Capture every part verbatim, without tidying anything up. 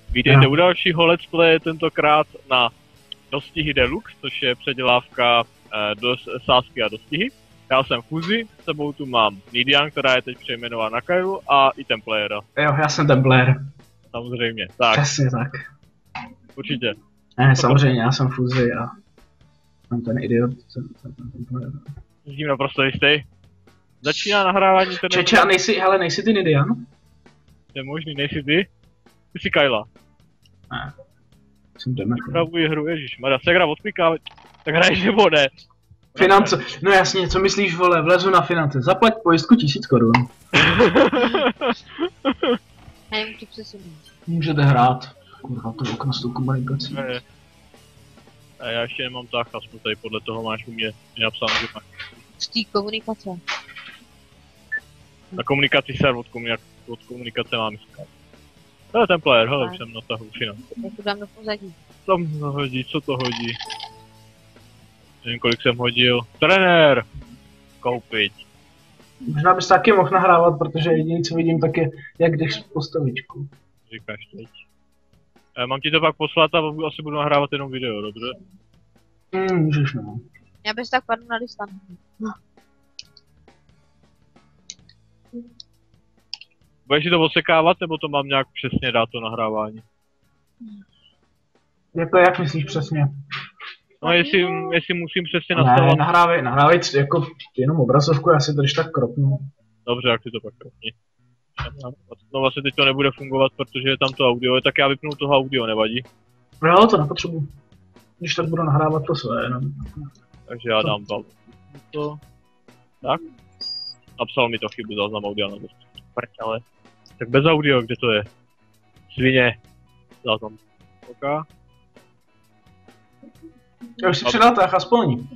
Vítejte no. u dalšího let's play, tentokrát na Dostihy Deluxe, což je předělávka eh, do sázky a dostihy. Já jsem Fuzi, s sebou tu mám Nidian, která je teď přejmenována na Kailu, a i Templéra. Jo, já jsem Templér. Samozřejmě, tak. Přesně tak. Určitě. Ne, samozřejmě, já jsem Fuzi a jsem ten idiot, jsem ten Templér. S tím naprosto jistý. Začíná nahrávání internetu. Čeče, a nejsi, hele, nejsi ty Nidian? To je možný, nejsi ty? Ty jsi Kaila. Ne. Jsem Demet. Připravuji hru, ježišmarja, Segra odpíká, tak hraješ nebo ne? Finance, no jasně, co myslíš, vole, vlezu na finance, zaplať pojistku tisíc korun. Nevím, co přesně. Můžete hrát. Kurva, to okno s tou komunikací. Ne. A já ještě nemám tak, aspoň tady podle toho máš u mě napsáno, že máš. Z té komunikace. Na komunikaci server od, komunika od komunikace mám Skype. To je ten player, hele, už jsem na tahu finance. Já to dám do pozadí. Tam to hodí, co to hodí? Nevím, kolik jsem hodil. Trenér! Koupit. Možná bys taky mohl nahrávat, protože jediný, co vidím, tak je, jak jdeš postavičku. Říkáš teď. E, mám ti to pak poslat a asi budu nahrávat jenom video, dobře? Hmm, můžeš no. Já bys tak padl na distanci. No. Budeš si to osekávat, nebo to mám nějak přesně dát to nahrávání? Jako jak myslíš přesně? No jestli, jestli musím přesně ne, nastavovat... Ne, nahrávej, nahrávej jako jenom obrazovku, já si to když tak kropnu. Dobře, jak si to pak kropni. No vlastně teď to nebude fungovat, protože je tam to audio, tak já vypnu toho audio, nevadí? No, to nepotřebuji. Když tak budu nahrávat to své jenom. Takže já dám to. to. Tak. Napsal mi to chybu, záznam audia na dost. Prťale. Tak bez audio, kde to je? Svině. Záznam. OK. Já už si předal tak aspoň. Uh,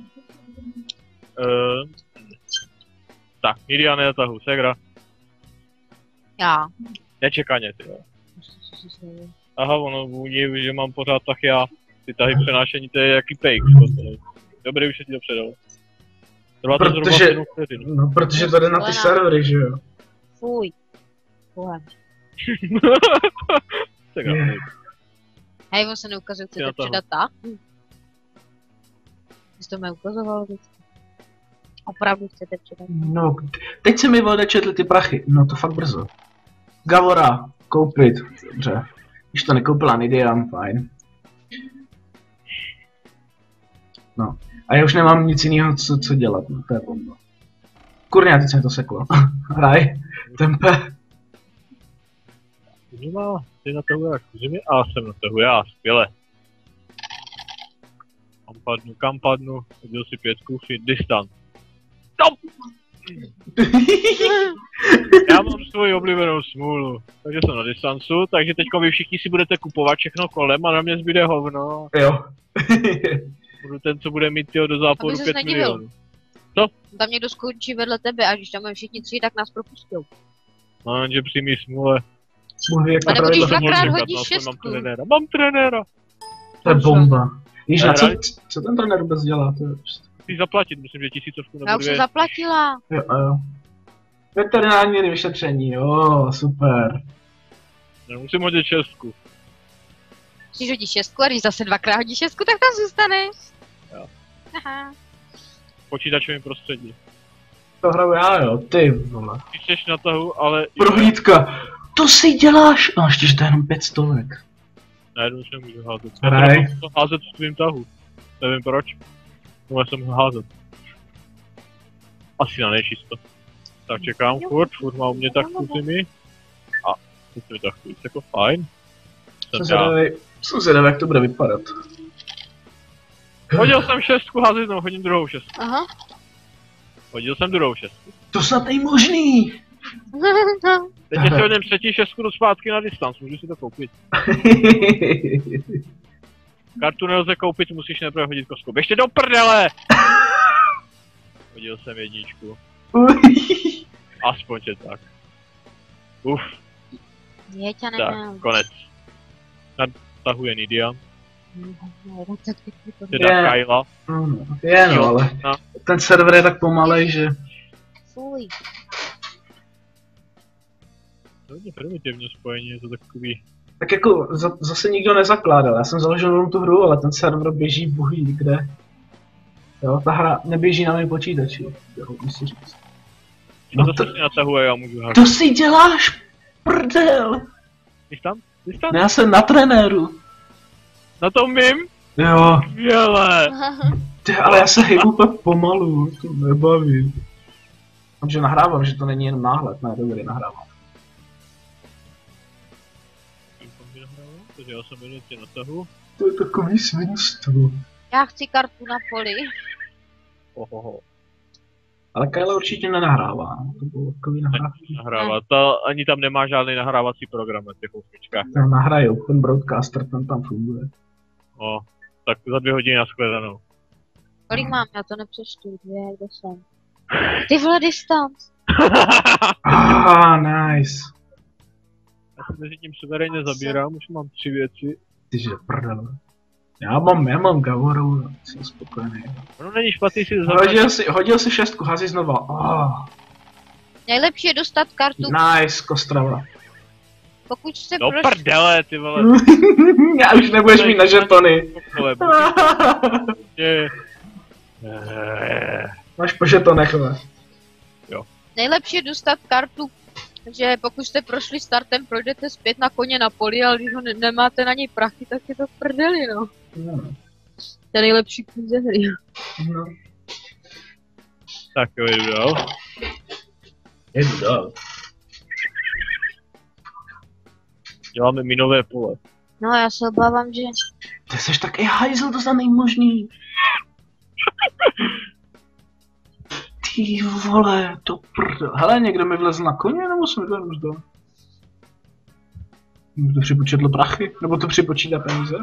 tak, Nidian je na tahu, Segra. Já. Nečekaně, ty jo. Aha, ono vůní, že mám pořád tah já. Ty tahy přenášení, to je jaký pejk. Dobrý, už se ti to předal. Trvá to zhruba sedm vteřin. No, protože to jde na ty servery, že jo? Fuj. Fuj. Segra, Je. Hej, on se neukazuje, chcete předat tah? Jsi to mě ukazoval vždycky. Opravdu chcete předat? No, teď se mi odečetly ty prachy, no to fakt brzo. Gavora, koupit, dobře. Když to nekoupila Nidian, fajn. No, a já už nemám nic jiného, co, co dělat, no, to je bomba. Kurňa, teď se mi to seklo. Hraj, tempe. Zima, ty na tahu jak zimy? A jsem na tahu já, skvěle. Kam padnu, kam padnu, hodil si pětku, fit, distant. Stop! Já mám svoji oblíbenou smůlu, takže jsem na distancu, takže teďko vy všichni si budete kupovat všechno kolem a na mě zbyde hovno. Jo. Budu ten, co bude mít tyho do záporu pět milionů. Co? Tam někdo skončí vedle tebe a když tam máme všichni tři, tak nás propustou. No, že přijmí smůle. Může jak A nebo když pravidla. dvakrát Říkat, hodíš no, šestku. Mám trenéra, mám trenéra! To je bomba. Víš, na co, Hraj. co ten trenér vůbec dělá? To je... Chci zaplatit, myslím, že tisícovku nebo Já už jsem dvě. zaplatila. Jo, jo. Veterinární vyšetření, jo, super. Nemusím hodit šestku. Když hodíš šestku a když zase dvakrát hodíš šestku, tak tam zůstaneš. Jo. Aha. Počítačovým prostředí. To hraju já, jo, ty vole. Ty jsi na tahu, ale... Prohlídka. To si děláš? No, ještě, že to je jenom pět stovek. Najednou už nemůžu házet. Já Hraj. to to házet v tvým tahu. Nevím proč. Mohla jsem ho házet. Asi na nečisto. Tak čekám, furt, furt má u mě tak zimy. A, teď mi tak víc, jako fajn. Jsem Jsem já. zvědavý, jsem zvědavý, jak to bude vypadat. Hodil jsem šestku, házet, no, hodím druhou šestku. Aha. Hodil jsem druhou šestku. To snad není možný! Teď si hodím třetí šestku do zpátky na distanc, můžu si to koupit. Kartu nelze koupit, musíš nejprve hodit kostku. Běžte do prdele! Hodil jsem jedničku. Aspoň je tak. Uf, Jeďa tak, nemám. konec. Natahuje Nidian, No, tak pěkně to teda Je. Kaila. No, no, je no, ale No. ten server je tak pomalej, že... Fuj. To je hodně primitivně spojení, je to takový... Tak jako za, zase nikdo nezakládal, já jsem založil jenom tu hru, ale ten server běží bohví kde. Jo, ta hra neběží na mém počítači, jo, musím říct. No No to to, se natahuje, já můžu hrát. to si děláš, prdel! Jsi tam? Jsi tam? No, já jsem na trenéru. Na tom mým? Jo, Skvěle. ty, ale já se hejbu úplně pomalu, to nebaví. Takže nahrávám, že to není jen náhled, ne, dobrý, nahrávám. Takže já jsem minutě natahu. To je takový svinstvo. Já chci kartu na poli. Ohoho. Ale Kyle určitě nenahrává, to bylo takový nahrávky. Nahrává. Ta, ani tam nemá žádný nahrávací program na těch osmičkách. Tam nahrajou, ten broadcaster ten tam funguje. O, tak za dvě hodiny nashledanou. Kolik mám? Já to nepřečtu. Dvě, kde jsem? Ty vole, distance. Ah, nice. Já se mezi tím suverénně zabírám, už mám tři věci. Tyže prdele. Já mám, já mám Gavoru, jsem spokojený. Ono není špatný si Hodil si, hodil si šestku, hází znova. Oh, Nejlepší je dostat kartu, nice, Kostrava. pokud jste No prošli. prdele, ty vole. Já už nebudeš mít na žetony. Vole, je. Máš po žetonech, ale. Nejlepší je dostat kartu, že pokud jste prošli startem, projdete zpět na koně na poli, ale když ho ne- nemáte na něj prachy, tak je to v prdeli, no. No, To je nejlepší kůň ze hry. no. Tak jo, jdu dál. Jedu dál. Děláme minové pole. No, já se obávám, že... Ty seš tak i hajzl, to za nejmožný. Ty vole, to prdel. Hele, někdo mi vlezl na koně, nebo jsem to jenom zdal? Nebo to připočetlo prachy? Nebo to připočítá peníze?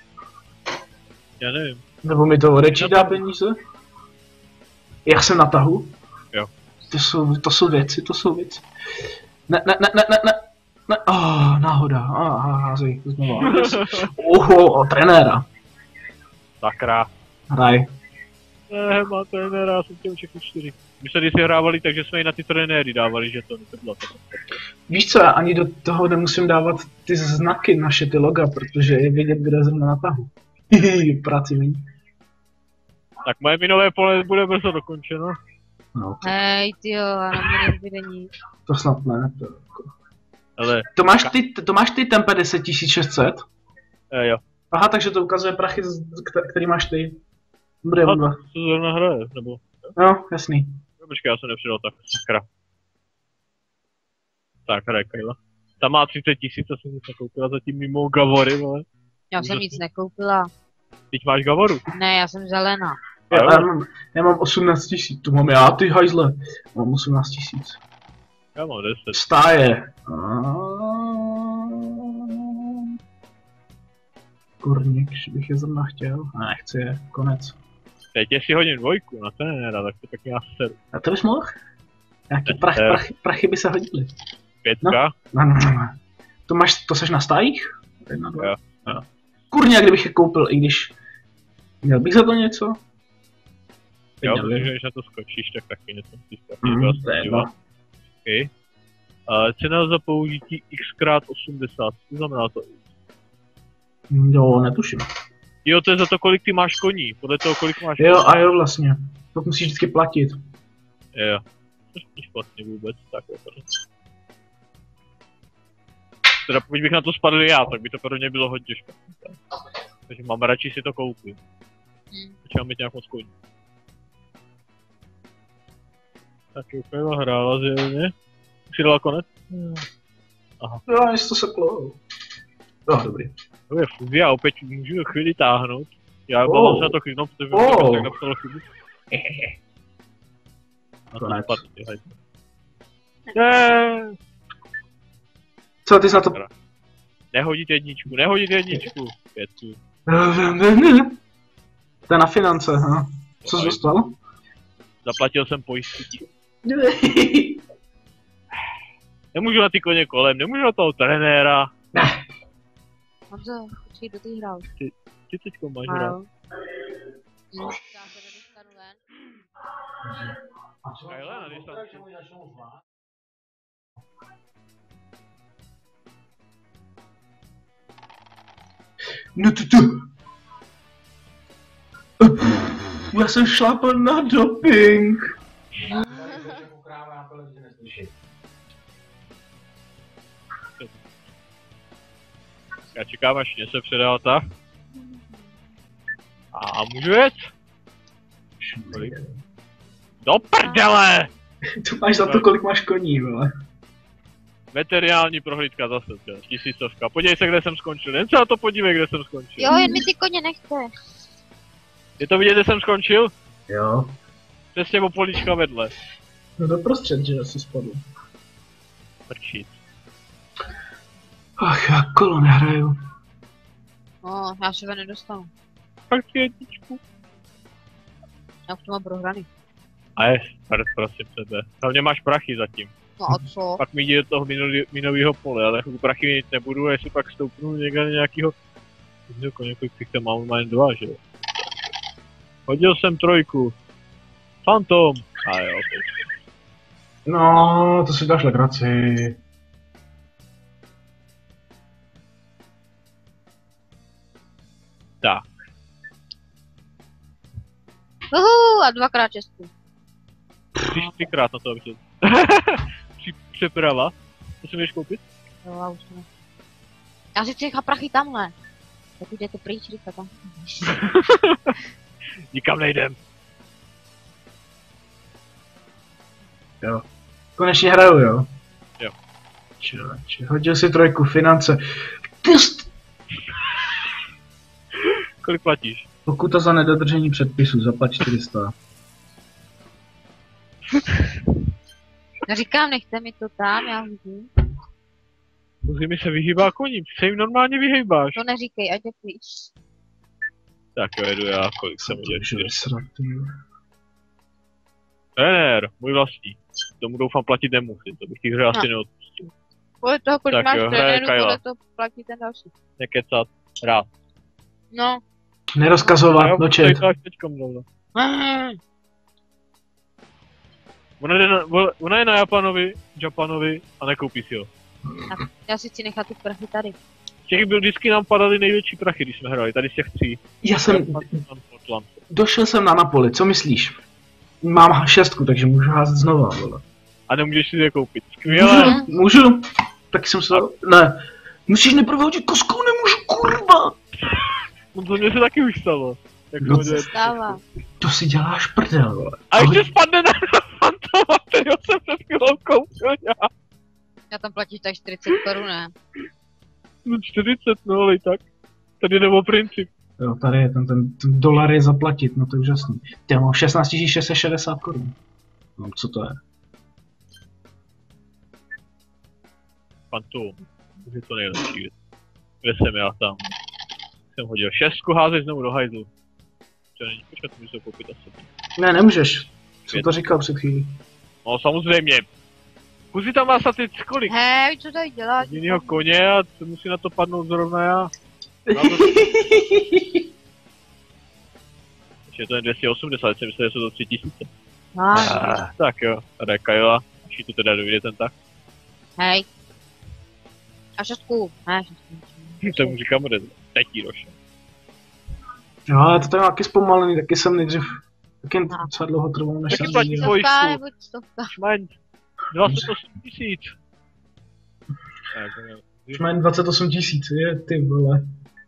Já nevím. Nebo mi to odečítá peníze? Já jsem na tahu? Jo. To jsou, to jsou věci, to jsou věci. Ne, ne, ne, ne, ne, ne. Ne, oh, náhoda. Ah, házej, znovu. Oho, o, trenéra. Sakra. Hraj. Ne, má trenéra, já jsem chtěl všechny čtyři. My se kdysi hrávali, takže jsme i na ty trenéry dávali, že to nebylo to. Víš co, já ani do toho nemusím dávat ty znaky naše, ty loga, protože je vidět, kde zrovna na tahu. Práci mý. Tak moje minové pole bude brzo dokončeno. No, to, Hej, tyjo, a na mě nezbyde nic. to snad ne. To, jako. Ale, to, máš ty, to máš ty Tempe deset tisíc šest set? eh, jo. Aha, takže to ukazuje prachy, z- kter- který máš ty. Dobrý, Aha, dva. to se zrovna hraje, nebo... No, jasný. No, počkej, já jsem nepřidal tak, sakra. Tak, hraje Kajla. Ta má třicet tisíc, to jsem nic nekoupila zatím mimo Gavory, vole. Já jsem Úžasný. nic nekoupila. Teď máš Gavoru. Ne, já jsem zelená. A Já, jo. já, mám, já mám osmnáct tisíc, to mám já, ty hajzle. Mám osmnáct tisíc. Já mám deset. Stáje. Kurník, že bych je zrovna chtěl. A nechci je, konec. Teď jestli hodím dvojku na trenéra, tak to taky nás seru. A to bys mohl? Nějaký prach, Eh. prachy, prachy by se hodily. Pětka. No, no, no, no. To máš, to seš na stájích? Jedna, dva. Jo. Jo. Kurně, jak kdybych je koupil, i když... Měl bych za to něco? Jo, Měl bych. protože když na to skočíš, tak taky něco musíš Mhm, taky to je jedno. okay. A cena za použití x krát osmdesát, co znamená to? Jo, netuším. Jo, to je za to, kolik ty máš koní, podle toho, kolik máš Jo, koní. a jo, vlastně. To musíš vždycky platit. Jo. To je špatně vůbec, tak jo. to- Teda pokud bych na to spadl já, tak by to pro mě bylo hodně špatně. tak. Takže mám radši si to koupit. Hm. Počítám mít nějak moc koní. Tak jo, Kajla hrála zjevně. Už si dala konec? Jo, něco to seklo. Jo, dobrý. To je fuzí, já opět můžu chvíli táhnout. Já Oh. mám se na to chvíli, protože Oh. oh. tak napsalo chybu. Na to Konec. spadl, ty hajzle. Ne, Co, ty jsi na to... nehodit jedničku, nehodit jedničku. Pětku. To je na finance, ha. Co jsi dostal? Zaplatil jsem pojistky. Nemůžu na ty koně kolem, nemůžu na toho trenéra. Honzo, počkej, do té hrál. Ty teďko máš rád. Hrál. Hm, já se nedostanu ven. Kajla, na distanci. No to to... Já jsem šlapal na doping. Já čekám, až mě se předá ta. A můžu jet? Do prdele! Tu máš za to, kolik máš koní, vole. Veterinální prohlídka zase, tisícovka. Podívej se, kde jsem skončil. Jen se na to podívej, kde jsem skončil. Jo, jen mi ty koně nechte. Je to vidět, kde jsem skončil? Jo. Přesně o políčka vedle. No doprostřed, že asi spadl. Prčit. Ach, já kolo nehraju. No, já se nedostanu. Tak jedničku. Já už to mám prohraný. A je, prosím tebe. Hlavně máš prachy zatím. No a co? Pak mi jde do toho minového pole, ale jako prachy mít nebudu, a jestli pak stoupnu někde na nějakýho... Jako několik těch tam mám, mám jen dva, že jo. Hodil jsem trojku. Phantom. A jo, teď. No, to si dáš legraci. Tak. Uhu, a dvakrát česku. Tři, třikrát na to, aby to... Tři přeprava. To si můžeš koupit? Jo, já už ne. Já si chci nechat prachy tamhle. Tak jdete pryč, rychle tam. Nikam nejdem. Jo. Konečně hraju, jo? Jo. Čověče, hodil si trojku, finance. Pust! Kolik platíš? Pokuta za nedodržení předpisů, zaplať čtyři sta. Já říkám, nechte mi to tam, já vidím. Musí mi se vyhýbá koním, ty se jim normálně vyhýbáš. To neříkej, ať je pryč. Tak jo, jedu já, kolik jsem udělal. Takže vysrat, jo. Trenér, můj vlastní. Tomu doufám platit nemusím, to bych těch hře asi neodpustil. Podle toho, kolik Tak máš jo, hraje trenérů, Kyla. podle toho platí ten další. Nekecat, rád. No. Nerozkazovat, no čet. To až teďkom zrovna. Ona, jde na, ona je na Japanovi, Japanovi a nekoupí si ho. Já si chci nechat ty prachy tady. Z těch byl vždycky nám padaly největší prachy, když jsme hráli, tady z těch tří. Já jsem, Japan, Portland. došel jsem na Napoli, co myslíš? Mám šestku, takže můžu házet znova, vole. A nemůžeš si je koupit. Skvěle. Můžu, můžu. Taky jsem se... Ne. Musíš nejprve hodit kostkou, nemůžu, kurva. No to mě se taky už stalo. Jak No, to Stává. To si děláš prdel, vole. a ještě spadne na Fantoma, kterého jsem před chvílou koupil já. Já tam platíš tak čtyřicet korun, ne? No čtyřicet, no ale i tak. Tady jde o princip. Jo, tady je ten, ten, ten dolar je zaplatit, no to je úžasný. Ty já mám šestnáct tisíc šest set šedesát korun. No, co to je? Fantom. To je to nejlepší. Kde jsem já tam? Jsem hodil šestku, házej znovu do hajzlu. To není, počkat, můžu to koupit asi. Ne, nemůžeš. Jsem to říkal před chvílí. No samozřejmě. Kuzi tam má asi kolik? Hej, co tady děláš? Jinýho koně a to musí na to padnout zrovna já. Ještě to je dvě stě osmdesát, jsem myslel, že jsou to tři tisíce. Ah, Tak jo, tady je Kyla, až ji to teda dojde ten tak. hej. A šestku. Ne, šestku. To mu říkám, kde teď jí došel. Jo, ale to tady má taky zpomalený, taky jsem nejdřív... Taky docela dlouho trvalo, než Taky jsem platí viděl. tvoj Stovka stůl. nebo stovka. Šmaň, dvacet osm tisíc. Tak, jo. Už mám dvacet osm tisíc, je, ty vole.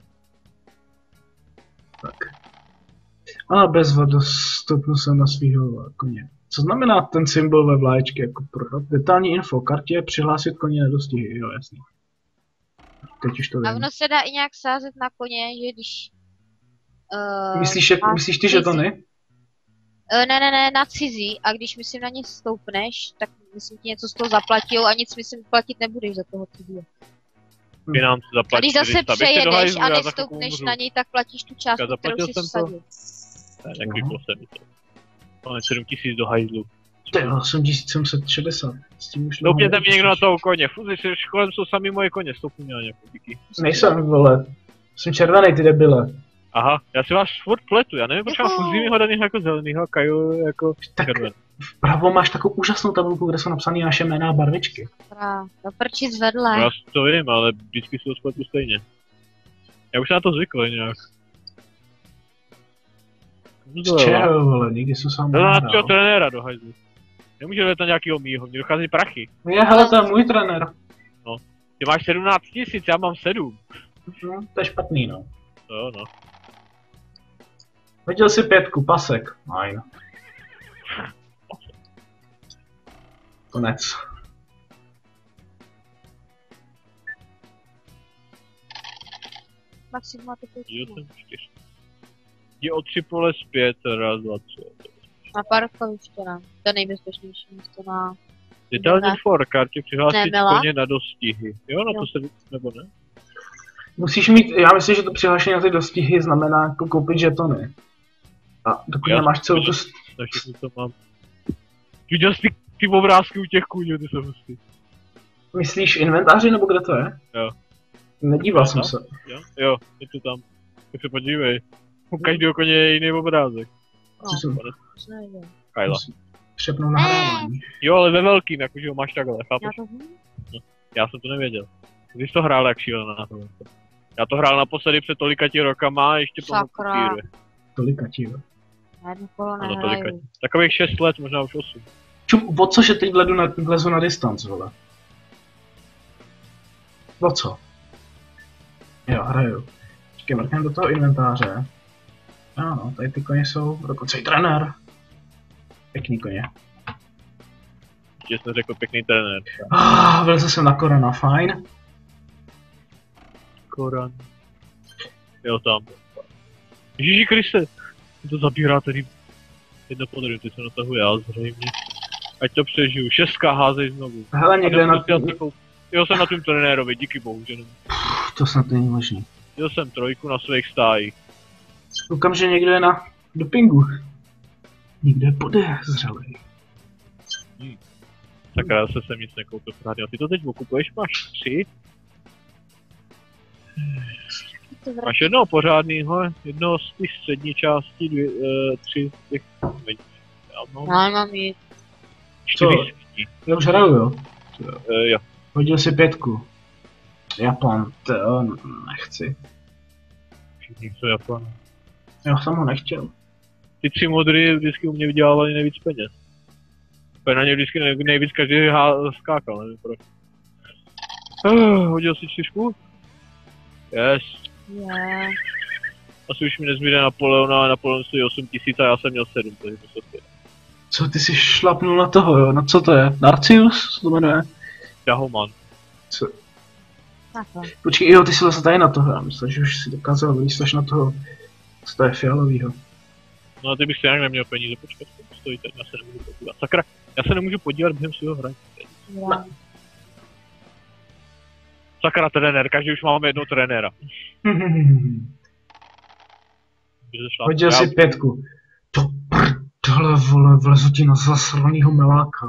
Tak. A bez vody stoupnu jsem na svýho koně. Co znamená ten symbol ve vláječky jako prodat? Detailní info, kartě, přihlásit koně nedostihy, jo jasný. Teď už to A vím. ono se dá i nějak sázet na koně, že když... Uh, Myslíš, jak, a myslíš ty žetony? Uh, ne, ne, ne, na cizí. A když myslím na ně stoupneš, tak myslím ti něco z toho zaplatil a nic myslím platit nebudeš za toho cizího. Finance A zaplatí když zase čtyři sta. Běž si do přejedeš hajzlu, a já za chvilku nestoupneš umřu. na něj, tak platíš tu částku, kterou zaplatil jsi jsem to. vsadil. Ne, nekliklo se mi to. Máme sedm tisíc do hajzlu. To je osm tisíc sedm set šedesát. S tím už Stoupněte nemohu mi někdo na počítat. toho koně. Fuzi, kolem jsou sami moje koně, stoupni mě na nějakou díky. Nejsem, vole. Jsem červený, ty debile. Aha, já si vás furt pletu, já nevím, proč mám Juhu. Fuzi mi ho danýho jako zelenýho a Kaju jako Tak červený. vpravo máš takovou úžasnou tabulku, kde jsou napsané naše jména a barvičky. Dobrá, do prči zvedle. No, já to vím, ale vždycky jsou spletu stejně. Já už jsem na to zvykl nějak. Z čeho, vole, nikdy jsem sám No na nehrál. tvýho trenéra do hajzlu. Nemůže let na nějakýho mýho, mě dochází prachy. No je, hele, to je můj trenér. Ty máš sedmnáct tisíc, já mám sedm. No, to je špatný, no. Jo no. Hodil si pětku, pasek. Fajn. Konec. Maxim máte Jo, pět. jsem čtyř. Je o tři pole zpět, raz, dva, tři. Na parkoviště nám. To je nejbezpečnější místo na... Detailní Ne. for kartě přihlásit Ne, Mela? koně na dostihy. Jo, na Jo. to se nebo ne? Musíš mít, já myslím, že to přihlášení na ty dostihy znamená jako koupit žetony. A dokud Já- nemáš celou tu... s- Na všechno to mám. Viděl jsi ty, ty obrázky u těch kůňů, ty jsou hustý. Myslíš inventáři nebo kde to je? Jo. Nedíval jsem No. se. Jo, jo, je to tam. Tak se podívej. U každého koně je jiný obrázek. No, Co jsem to jsem nevěděl. Kyla. přepnul nahrávání. Jo, ale ve velkým, jakože ho máš takhle, Já chápeš? to vím. Já jsem to nevěděl. Ty jsi to hrál jak šílená na tohle. Já to hrál naposledy před tolika ti rokama a ještě plnou Sakra. kopíru. Tolika ti, jo. Na jedno kolo Ano, tolika. nehraju. Takových šest let, možná už osm. Čum, o co, že teď vlezu na, vlezu na distanc, vole? O co? Jo, hraju. Počkej, mrknem do toho inventáře. Ano, tady ty koně jsou, dokonce i trenér. Pěkný koně. Ještě jsem řekl pěkný trenér. Ah, vlezl jsem na korona, fajn. Koran. Jo, tam. Ježíši Kriste! To zabírá tady jedno po druhém, ty se natahuje já zřejmě. Ať to přežiju. Šestka, házej znovu. Hele, někde na... Jo, jsem na tvým trenérovi, díky bohu, že nemůžu. To snad není možný. Jel jsem trojku na svých stájích. Koukám, že někdo je na dopingu. Někdo je podezřelý. Sakra, zase jsem nic nekoupil pořádně. A ty to teď okupuješ, máš tři? To vrát- Máš jednoho pořádnýho, jednoho z té střední části, dvě, uh, tři z těch... No, Já nemám nic. čtyři Co? z těch. Já už hraju, jo. Uh, jo. Hodil si pětku. Japan, to nechci. Všichni jsou Japan. Já jsem ho nechtěl. Ty tři modry vždycky u mě vydělávali nejvíc peněz. Úplně na ně vždycky nej, nejvíc každý há, skákal, nevím proč. Uh, hodil si čtyřku? Yes. Je. Asi už mi nezbyde Napoleona, ale Napoleon stojí osm tisíc a já jsem měl sedm, takže to se pět. Co, ty jsi šlapnul na toho, jo? Na co to je? Narcius? Co to jmenuje? Dahoman. Co? Takhle. Počkej, jo, ty jsi zase tady na toho, já myslím, že už si dokázal vylíst až na toho, co to je fialovýho. No a ty bych se nějak neměl peníze, počkat, to stojí teď, já se nemůžu podívat. Sakra, já se nemůžu podívat během svého hraní. Já. Sakra, trenér, každý už máme jednoho trenéra. Hodil si pětku. To prdele, vole, vlezu ti na zasranýho meláka.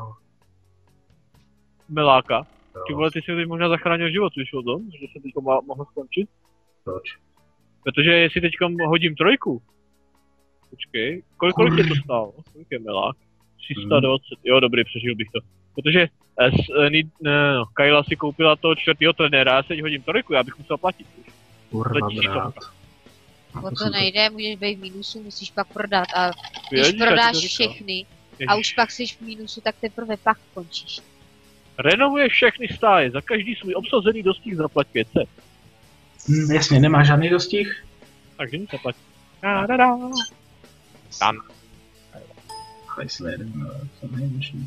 Meláka. Jo. Ty vole, ty jsi teď možná zachránil život, víš o tom, že jsem teď mohl skončit? Proč? Protože jestli teď hodím trojku, počkej, kolik, kolik tě to stálo? Kolik je melák? tři sta dvacet, jo dobrý, přežil bych to. Protože eh, s, eh, ni, ne, no, Kyla si koupila toho čtvrtýho trenéra, já se teď hodím trojku, já bych musel platit. Kurva, Letí brát. O to nejde, můžeš být v mínusu, musíš pak prodat a když Ježíš, já ti prodáš to říkal. všechny Ježíš. a už pak jsi v mínusu, tak teprve pak končíš. Renovuje všechny stáje, za každý svůj obsazený dostih zaplať pět set. Hm, jasně, nemá žádný dostih? Takže nic zaplatí. Da-da-da. Tam. Hajsle jeden, no, to není možný.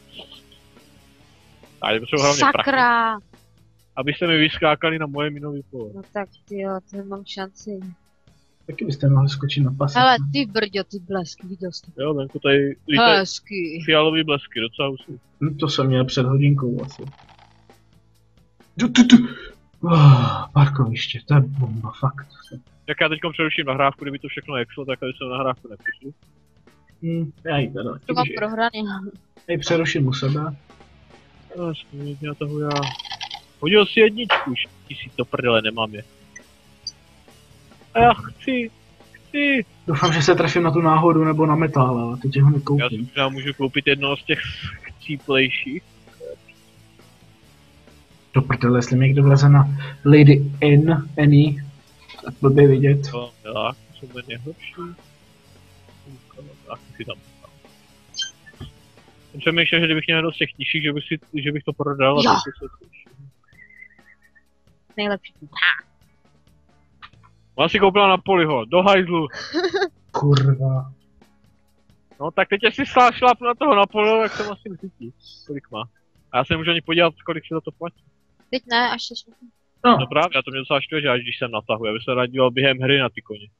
A je potřeba hlavně prachy, Sakra! abyste mi vyskákali na moje minový pole. No tak ty jo, to mám šanci. Taky byste mohli skočit na pas. Hele, ty brďo, ty blesky, viděl jsi to? Jo, venku tady lítají Hezky. fialový blesky, docela hustý. No, to jsem měl před hodinkou asi. Tu, tu, tu. Oh, parkoviště, to je bomba, fakt. Jak já teďkom přeruším nahrávku, kdyby to všechno exlo, tak tady jsem nahrávku nepřišli. Hm, já jí teda. To mám prohraný. Hej, přeruším u sebe. No, spomínit na toho já. Hodil si jedničku, ty si to prdele, nemám je. A já chci, chci. Doufám, že se trefím na tu náhodu nebo na metal, ale teď ho Já si nekoupím. možná můžu koupit jednoho z těch chcíplejších. Do prdele, jestli mi někdo vleze na Lady N, Annie, Blbě vidět. To milák, to jsou nejhorší. Tak si tam. Jsem přemýšlel, že kdybych měl dost těch nižších, že bych, si, že bych to prodal a Jo. to se Nejlepší. Ona si koupila na poliho, do hajzlu. Kurva. No tak teď si šlápnu na toho na poliho, jak jsem asi vycítí. Kolik má. A já se nemůžu ani podívat, kolik si za to platí. Teď ne, až se No, No právě, a to mě docela štve, že až když jsem natahuje, aby se rád díval během hry na ty koně.